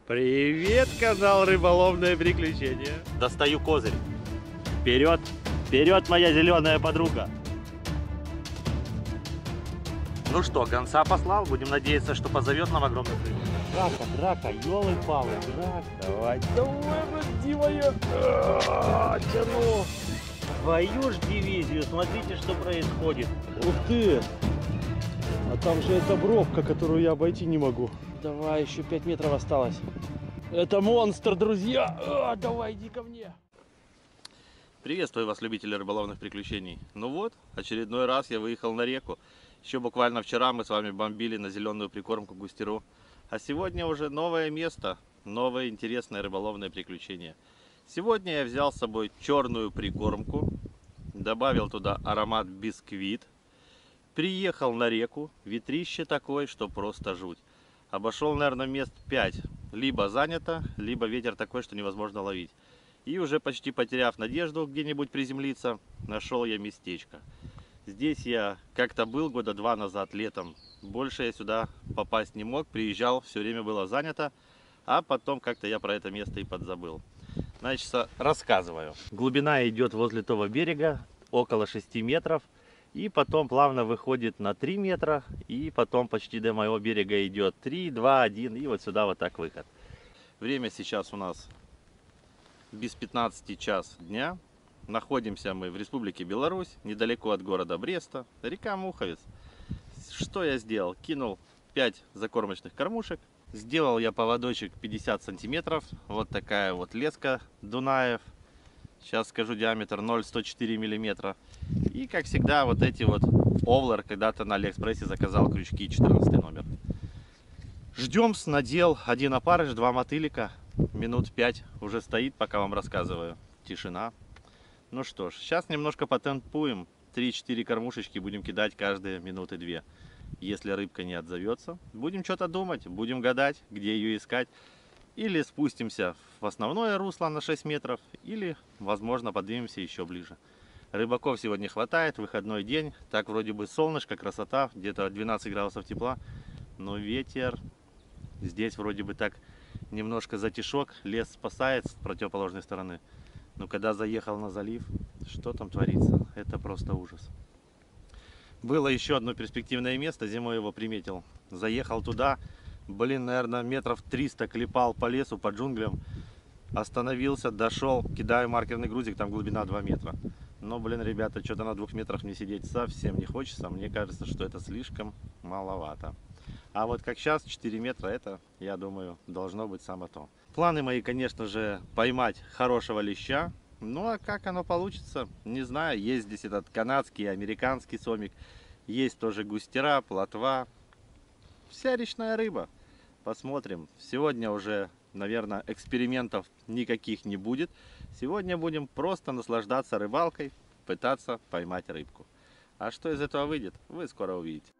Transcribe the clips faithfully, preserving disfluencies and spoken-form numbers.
Привет, канал Рыболовное Приключение. Достаю козырь. Вперед, вперед, моя зеленая подруга. Ну что, гонца послал, будем надеяться, что позовет нам огромную рыбу. Драка, драка, елы-палы, драка. Давай, давай, родимая. Тяну. Твою ж дивизию, смотрите, что происходит. Ух ты! А там же эта бровка, которую я обойти не могу. Давай, еще пять метров осталось. Это монстр, друзья! А, давай, иди ко мне! Приветствую вас, любители рыболовных приключений. Ну вот, очередной раз я выехал на реку. Еще буквально вчера мы с вами бомбили на зеленую прикормку густеру. А сегодня уже новое место, новое интересное рыболовное приключение. Сегодня я взял с собой черную прикормку, добавил туда аромат бисквит. Приехал на реку, ветрище такое, что просто жуть. Обошел, наверное, мест пять. Либо занято, либо ветер такой, что невозможно ловить. И уже почти потеряв надежду где-нибудь приземлиться, нашел я местечко. Здесь я как-то был года два назад летом. Больше я сюда попасть не мог. Приезжал, все время было занято. А потом как-то я про это место и подзабыл. Значит, рассказываю. Глубина идет возле того берега, около шести метров. И потом плавно выходит на три метра. И потом почти до моего берега идет три, два, один. И вот сюда вот так выход. Время сейчас у нас без пятнадцати час дня. Находимся мы в Республике Беларусь, недалеко от города Бреста. Река Муховец. Что я сделал? Кинул пять закормочных кормушек. Сделал я поводочек пятьдесят сантиметров. Вот такая вот леска Дунаев. Сейчас скажу диаметр ноль целых сто четыре миллиметра. И как всегда вот эти вот Овлер. Когда-то на Алиэкспрессе заказал крючки, четырнадцатый номер. Ждем, надел один опарыш, два мотылика. Минут пять уже стоит, пока вам рассказываю. Тишина. Ну что ж, сейчас немножко потемпуем. три-четыре кормушечки будем кидать каждые минуты две. Если рыбка не отзовется, будем что-то думать, будем гадать, где ее искать. Или спустимся в основное русло на шесть метров, или, возможно, поднимемся еще ближе. Рыбаков сегодня хватает, выходной день. Так вроде бы солнышко, красота, где-то двенадцать градусов тепла. Но ветер, здесь вроде бы так немножко затишок, лес спасает с противоположной стороны. Но когда заехал на залив, что там творится? Это просто ужас. Было еще одно перспективное место, зимой его приметил. Заехал туда, блин, наверное, метров триста клепал по лесу, по джунглям. Остановился, дошел, кидаю маркерный грузик, там глубина два метра. Но, блин, ребята, что-то на двух метрах мне сидеть совсем не хочется. Мне кажется, что это слишком маловато. А вот как сейчас, четыре метра, это, я думаю, должно быть само то. Планы мои, конечно же, поймать хорошего леща. Ну, а как оно получится, не знаю. Есть здесь этот канадский, американский сомик. Есть тоже густера, плотва. Вся речная рыба. Посмотрим. Сегодня уже, наверное, экспериментов никаких не будет. Сегодня будем просто наслаждаться рыбалкой, пытаться поймать рыбку. А что из этого выйдет, вы скоро увидите.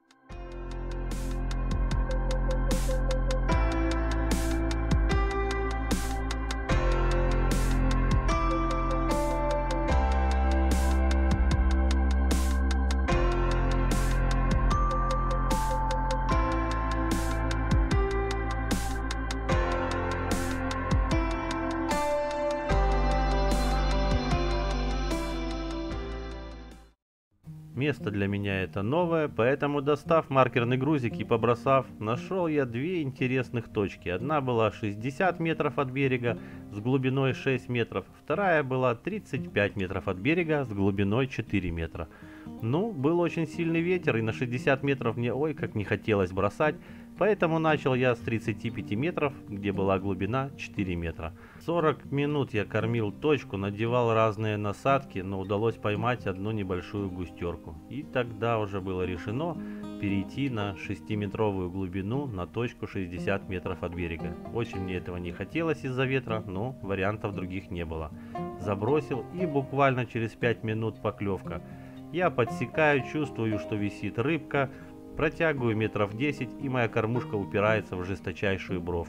Место для меня это новое, поэтому, достав маркерный грузик и побросав, нашел я две интересных точки. Одна была шестьдесят метров от берега с глубиной шесть метров, вторая была тридцать пять метров от берега с глубиной четыре метра. Ну, был очень сильный ветер, и на шестьдесят метров мне ой как не хотелось бросать, поэтому начал я с тридцати пяти метров, где была глубина четыре метра. сорок минут я кормил точку, надевал разные насадки, но удалось поймать одну небольшую густерку. И тогда уже было решено перейти на шестиметровую глубину на точку шестьдесят метров от берега. Очень мне этого не хотелось из-за ветра, но вариантов других не было. Забросил, и буквально через пять минут поклевка. Я подсекаю, чувствую, что висит рыбка, протягиваю метров десять, и моя кормушка упирается в жесточайшую бровку.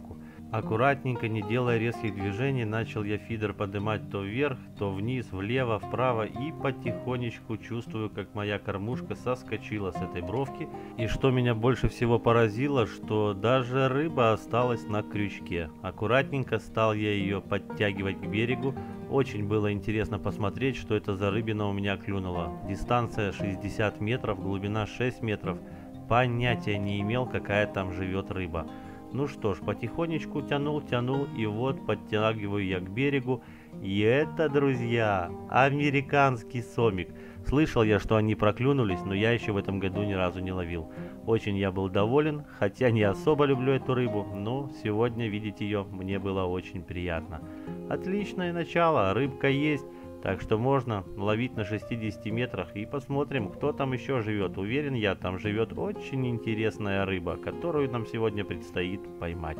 Аккуратненько, не делая резких движений, начал я фидер поднимать то вверх, то вниз, влево, вправо, и потихонечку чувствую, как моя кормушка соскочила с этой бровки. И что меня больше всего поразило, что даже рыба осталась на крючке. Аккуратненько стал я ее подтягивать к берегу. Очень было интересно посмотреть, что это за рыбина у меня клюнула. Дистанция шестьдесят метров, глубина шесть метров. Понятия не имел, какая там живет рыба. Ну что ж, потихонечку тянул, тянул, и вот подтягиваю я к берегу. И это, друзья, американский сомик. Слышал я, что они проклюнулись, но я еще в этом году ни разу не ловил. Очень я был доволен, хотя не особо люблю эту рыбу, но сегодня видеть ее мне было очень приятно. Отличное начало, рыбка есть. Так что можно ловить на шестидесяти метрах и посмотрим, кто там еще живет. Уверен я, там живет очень интересная рыба, которую нам сегодня предстоит поймать.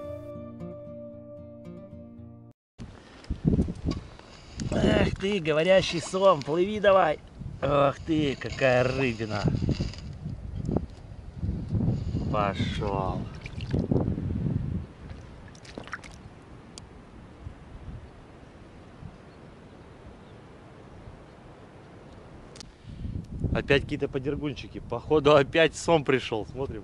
Эх ты, говорящий сом, плыви давай. Ох ты, какая рыбина. Пошел. Опять какие-то подергунчики. Походу опять сом пришел. Смотрим.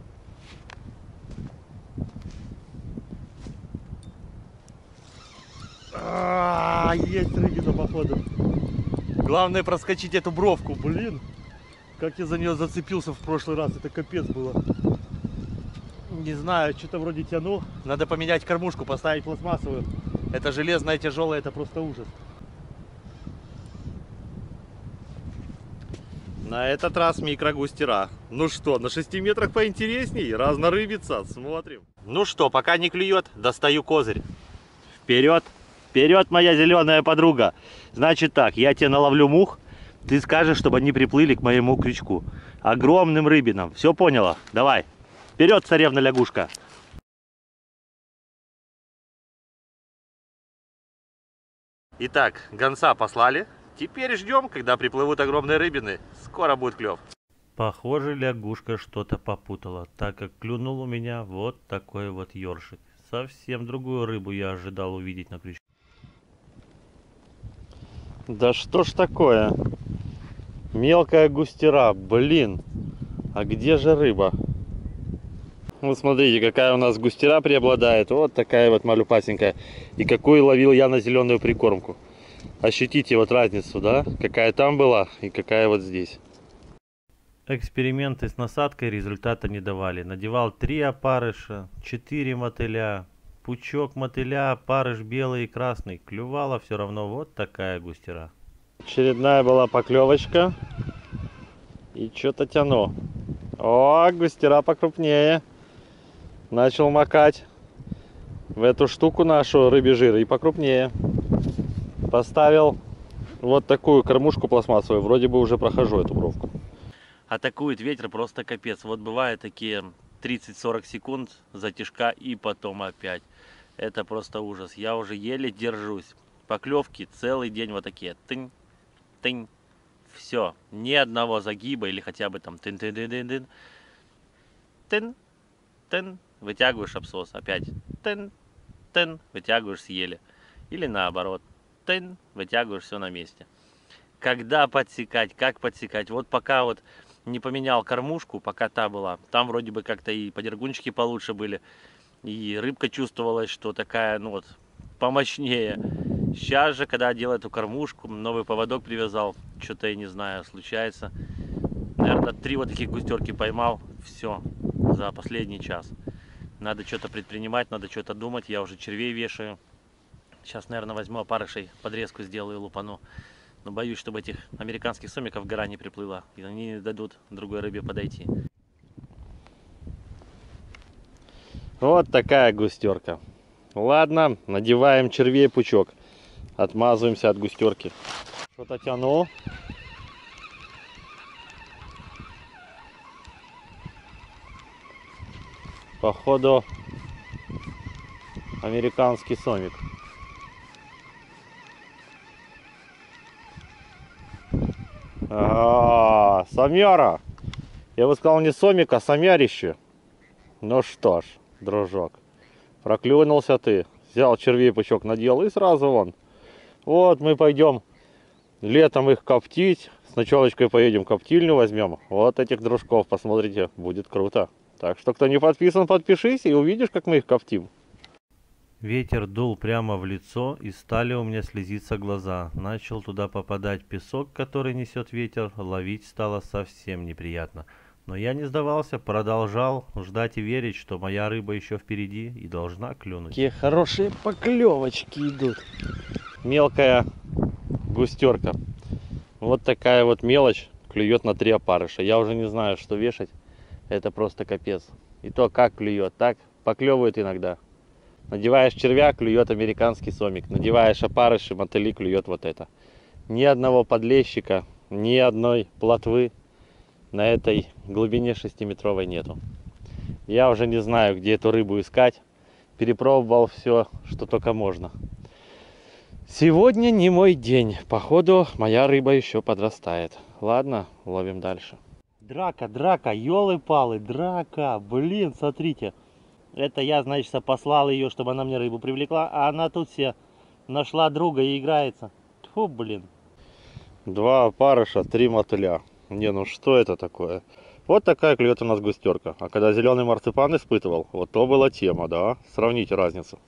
А, есть рыбина, походу. Главное проскочить эту бровку. Блин, как я за нее зацепился в прошлый раз. Это капец было. Не знаю, что-то вроде тянул. Надо поменять кормушку, поставить пластмассовую. Это железная, тяжелая, это просто ужас. На этот раз микрогустера. Ну что, на шести метрах поинтересней, разнорыбица, смотрим. Ну что, пока не клюет, достаю козырь. Вперед, вперед, моя зеленая подруга. Значит так, я тебе наловлю мух, ты скажешь, чтобы они приплыли к моему крючку. Огромным рыбинам, все поняла? Давай, вперед, царевна лягушка. Итак, гонца послали. Теперь ждем, когда приплывут огромные рыбины. Скоро будет клев. Похоже, лягушка что-то попутала, так как клюнул у меня вот такой вот ёршик. Совсем другую рыбу я ожидал увидеть на крючке. Да что ж такое? Мелкая густера, блин. А где же рыба? Вот смотрите, какая у нас густера преобладает. Вот такая вот малюпасенькая. И какую ловил я на зеленую прикормку. Ощутите вот разницу, да? Какая там была и какая вот здесь. Эксперименты с насадкой результата не давали. Надевал три опарыша, четыре мотыля, пучок мотыля, опарыш белый и красный. Клювала все равно вот такая густера. Очередная была поклевочка. И что-то тяну. О, густера покрупнее. Начал макать в эту штуку нашу рыбий жир и покрупнее. Поставил вот такую кормушку пластмассовую. Вроде бы уже прохожу эту бровку. Атакует ветер просто капец. Вот бывают такие тридцать-сорок секунд затяжка и потом опять. Это просто ужас. Я уже еле держусь. Поклевки целый день вот такие. Тынь, тынь. Все. Ни одного загиба или хотя бы там тын-тын-тын-тын. Тын, тын. Вытягиваешь обсос. Опять. Тын, тын. Вытягиваешь съели. Или наоборот. Тын. Вытягиваешь все на месте. Когда подсекать, как подсекать. Вот пока вот не поменял кормушку, пока та была. Там вроде бы как-то и подергунчики получше были. И рыбка чувствовалась, что такая, ну вот, помощнее. Сейчас же, когда делаю эту кормушку, новый поводок привязал. Что-то, я не знаю, случается. Наверное, три вот таких густерки поймал. Все, за последний час. Надо что-то предпринимать, надо что-то думать. Я уже червей вешаю. Сейчас, наверное, возьму опарышей, подрезку сделаю, лупану. Но боюсь, чтобы этих американских сомиков гора не приплыла. И они не дадут другой рыбе подойти. Вот такая густерка. Ладно, надеваем червей пучок. Отмазываемся от густерки. Что-то тянул. Походу американский сомик. А, -а, -а самяра. Я бы сказал не сомик, а самярище. Ну что ж, дружок, Проклюнулся ты. Взял червей пучок, надел и сразу вон. Вот мы пойдем летом их коптить. С ночевочкой поедем коптильню возьмем. Вот этих дружков, посмотрите, будет круто. Так что, кто не подписан, подпишись и увидишь, как мы их коптим. Ветер дул прямо в лицо, и стали у меня слезиться глаза. Начал туда попадать песок, который несет ветер, ловить стало совсем неприятно. Но я не сдавался, продолжал ждать и верить, что моя рыба еще впереди и должна клюнуть. Какие хорошие поклевочки идут. Мелкая густерка. Вот такая вот мелочь клюет на три опарыша. Я уже не знаю, что вешать. Это просто капец. И то как клюет, так поклевывает иногда. Надеваешь червя, клюет американский сомик. Надеваешь опарыши, мотыли, клюет вот это. Ни одного подлещика, ни одной плотвы на этой глубине шестиметровой нету. Я уже не знаю, где эту рыбу искать. Перепробовал все, что только можно. Сегодня не мой день. Походу, моя рыба еще подрастает. Ладно, ловим дальше. Драка, драка, елы-палы, драка. Блин, смотрите. Это я, значит, послал ее, чтобы она мне рыбу привлекла. А она тут все нашла друга и играется. Тьфу, блин. Два опарыша, три мотыля. Не, ну что это такое? Вот такая клюет у нас густерка. А когда зеленый марципан испытывал, вот то была тема, да? Сравните разницу.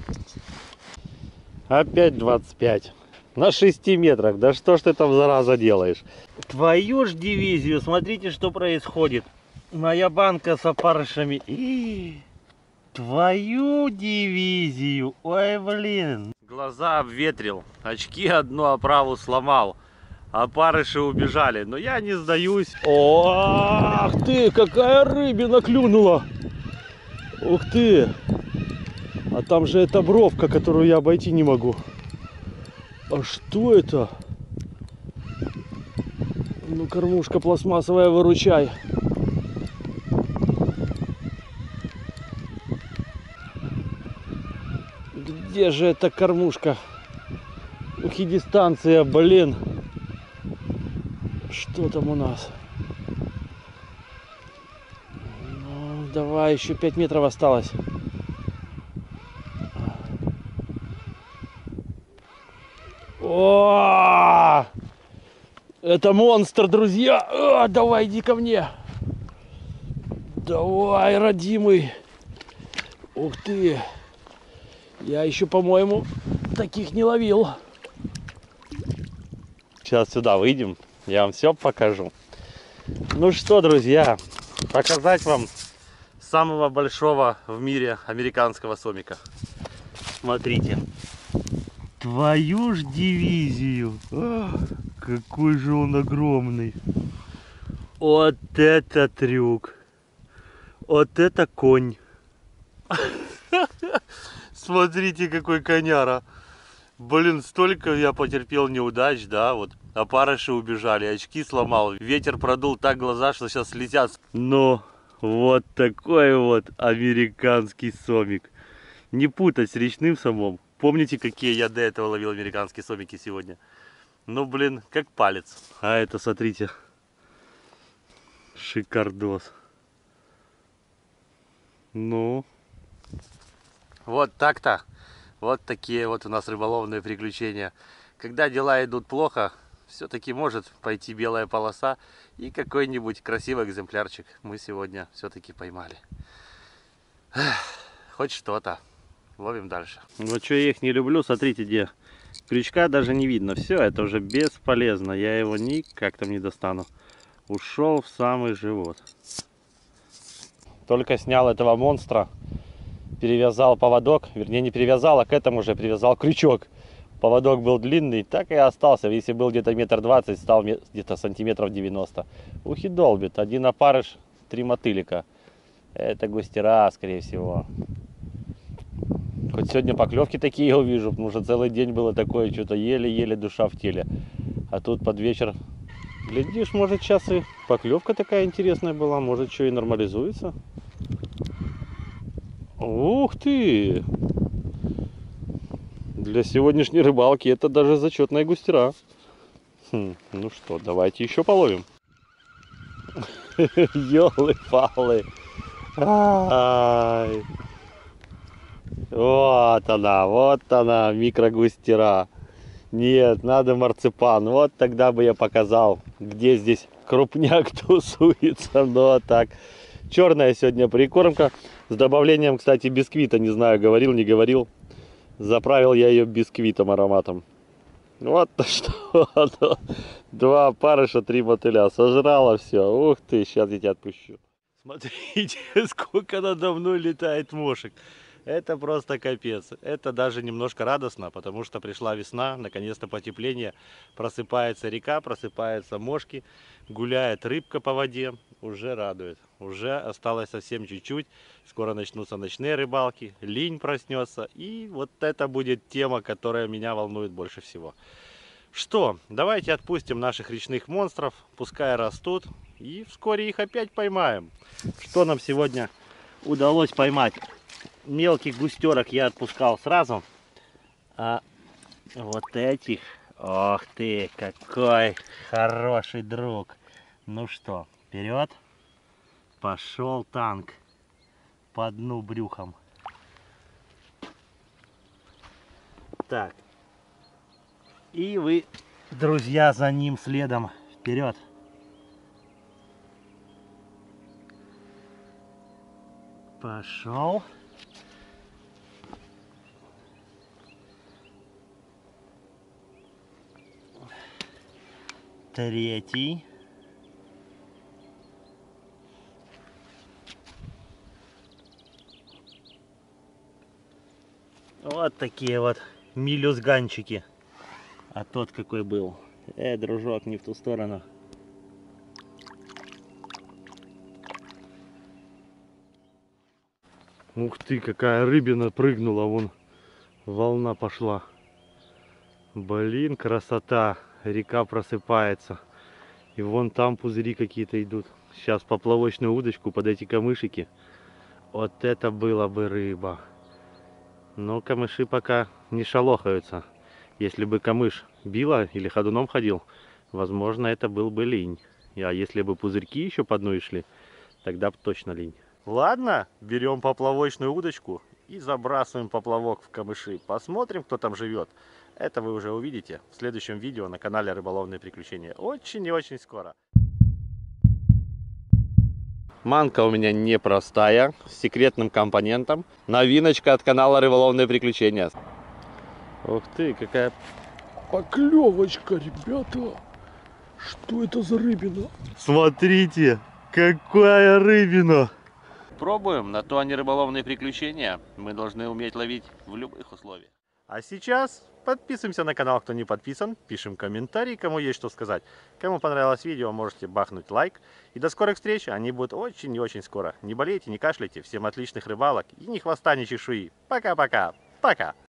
Опять двадцать пять. На шести метрах. Да что ж ты там, зараза, делаешь? Твою ж дивизию. Смотрите, что происходит. Моя банка с опарышами. И... Твою дивизию. Ой, блин. Глаза обветрил. Очки одну оправу сломал. Опарыши убежали. Но я не сдаюсь. О, ах ты, какая рыбина клюнула. Ух ты. А там же эта бровка, которую я обойти не могу. А что это? Ну, кормушка пластмассовая, выручай. Где же эта кормушка? Ух, и дистанция, блин. Что там у нас? Ну, давай, еще пять метров осталось. О, это монстр, друзья. О, давай, иди ко мне. Давай, родимый. Ух ты. Я еще, по-моему, таких не ловил. Сейчас сюда выйдем, я вам все покажу. Ну что, друзья, показать вам самого большого в мире американского сомика. Смотрите. Твою ж дивизию. Ах, какой же он огромный. Вот это трюк. Вот это конь. Смотрите, какой коняра. Блин, столько я потерпел неудач, да, вот. Опарыши убежали, очки сломал. Ветер продул так глаза, что сейчас слетят. Но вот такой вот американский сомик. Не путать с речным сомом. Помните, какие я до этого ловил американские сомики сегодня? Ну, блин, как палец. А это, смотрите, шикардос. Ну, вот так-то. Вот такие вот у нас рыболовные приключения. Когда дела идут плохо, все-таки может пойти белая полоса. И какой-нибудь красивый экземплярчик мы сегодня все-таки поймали. Эх, хоть что-то. Ловим дальше. Вот что я их не люблю, смотрите, где крючка даже не видно. Все, это уже бесполезно. Я его никак там не достану. Ушел в самый живот. Только снял этого монстра, перевязал поводок. Вернее, не перевязал, а к этому уже привязал крючок. Поводок был длинный, так и остался. Если был где-то метр двадцать, стал где-то сантиметров девяносто. Ух и долбит. Один опарыш, три мотылика. Это густера, скорее всего. Хоть сегодня поклевки такие я увижу, потому что целый день было такое, что-то еле-еле душа в теле. А тут под вечер, глядишь, может сейчас и поклевка такая интересная была, может что и нормализуется. Ух ты! Для сегодняшней рыбалки это даже зачетная густера. Хм, ну что, давайте еще половим. Ёлы-палы. Ай. Вот она, вот она, микрогустера. Нет, надо марципан. Вот тогда бы я показал, где здесь крупняк тусуется. Но так. Черная сегодня прикормка. С добавлением, кстати, бисквита. Не знаю, говорил, не говорил. Заправил я ее бисквитом ароматом. Вот что оно. Два парыша, три мотыля. Сожрала все. Ух ты, сейчас я тебя отпущу. Смотрите, сколько надо мной летает мошек. Это просто капец. Это даже немножко радостно, потому что пришла весна, наконец-то потепление. Просыпается река, просыпаются мошки, гуляет рыбка по воде. Уже радует. Уже осталось совсем чуть-чуть. Скоро начнутся ночные рыбалки, линь проснется. И вот это будет тема, которая меня волнует больше всего. Что, давайте отпустим наших речных монстров, пускай растут. И вскоре их опять поймаем. Что нам сегодня удалось поймать? Мелких густерок я отпускал сразу. А вот этих, ох ты, какой хороший друг. Ну что, вперед. Пошел танк по дну брюхом. Так. И вы, друзья, за ним следом. Вперед. Пошел. Третий. Вот такие вот мелюзганчики. А тот какой был. Э, дружок, не в ту сторону. Ух ты, какая рыбина прыгнула, вон волна пошла. Блин, красота. Река просыпается. И вон там пузыри какие-то идут. Сейчас поплавочную удочку под эти камышики. Вот это было бы рыба. Но камыши пока не шалохаются. Если бы камыш била или ходуном ходил, возможно, это был бы линь. А если бы пузырьки еще по дну шли, тогда бы точно линь. Ладно, берем поплавочную удочку и забрасываем поплавок в камыши. Посмотрим, кто там живет. Это вы уже увидите в следующем видео на канале Рыболовные приключения. Очень и очень скоро. Манка у меня непростая, с секретным компонентом. Новиночка от канала Рыболовные приключения. Ух ты, какая Поклевочка, ребята. Что это за рыбина? Смотрите, какая рыбина! Пробуем, на то они рыболовные приключения. Мы должны уметь ловить в любых условиях. А сейчас подписываемся на канал, кто не подписан. Пишем комментарии, кому есть что сказать. Кому понравилось видео, можете бахнуть лайк. И до скорых встреч, они будут очень и очень скоро. Не болейте, не кашляйте. Всем отличных рыбалок и ни хвоста, ни чешуи. Пока-пока. Пока.